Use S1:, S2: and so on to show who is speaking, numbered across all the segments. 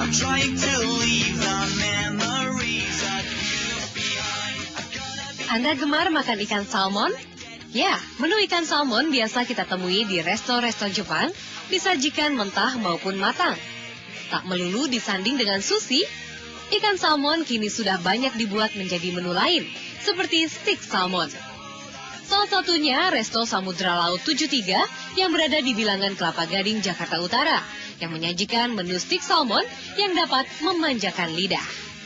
S1: Anda gemar makan ikan salmon? Ya, menu ikan salmon biasa kita temui di resto-resto Jepang, disajikan mentah maupun matang. Tak melulu disanding dengan sushi, ikan salmon kini sudah banyak dibuat menjadi menu lain, seperti stik salmon. Salah satunya Resto Samudra Laut 73 yang berada di Bilangan Kelapa Gading, Jakarta Utara, yang menyajikan menu stik salmon yang dapat memanjakan lidah.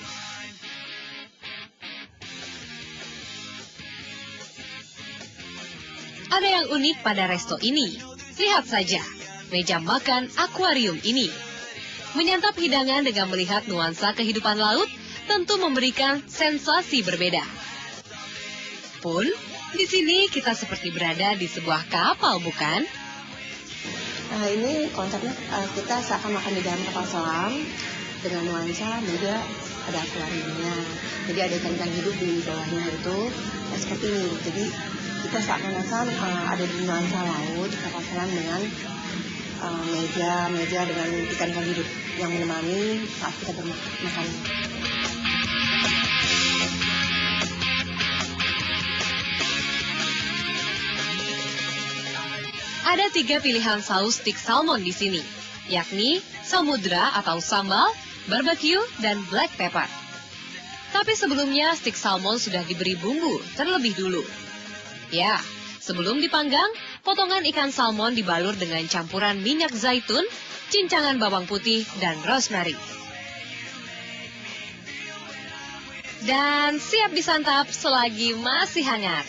S1: Ada yang unik pada resto ini. Lihat saja, meja makan akuarium ini. Menyantap hidangan dengan melihat nuansa kehidupan laut tentu memberikan sensasi berbeda. Pun, di sini kita seperti berada di sebuah kapal, bukan?
S2: Ini konsepnya kita seakan makan di dalam kapal selam dengan nuansa juga ada akuariumnya. Jadi ada ikan-ikan hidup di bawahnya itu seperti ini. Jadi kita seakan-akan ada di nuansa laut kapal selam dengan meja dengan ikan-ikan hidup yang menemani saat kita bermakan.
S1: Ada 3 pilihan saus stik salmon di sini, yakni samudra atau sambal, barbecue, dan black pepper. Tapi sebelumnya stik salmon sudah diberi bumbu terlebih dulu. Ya, sebelum dipanggang, potongan ikan salmon dibalur dengan campuran minyak zaitun, cincangan bawang putih, dan rosemary. Dan siap disantap selagi masih hangat.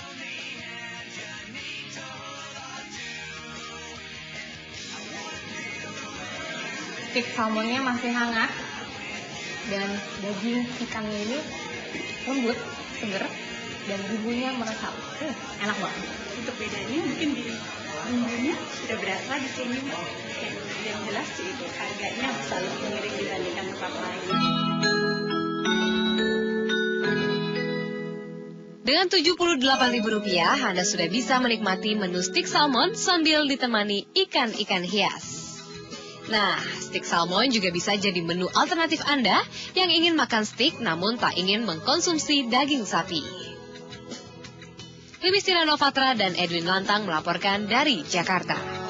S3: Stik salmonnya masih hangat dan daging ikannya ini lembut, seger, dan bumbunya meresap. Enak banget.
S4: Untuk bedanya mungkin di bumbunya sudah berasa di sini. Yang jelas itu harganya selalu miring dibandingkan tempat lain.
S1: Dengan Rp78.000, Anda sudah bisa menikmati menu stik salmon sambil ditemani ikan-ikan hias. Nah, stik salmon juga bisa jadi menu alternatif Anda yang ingin makan stik namun tak ingin mengkonsumsi daging sapi. Limis Tirano Fatra dan Edwin Lantang melaporkan dari Jakarta.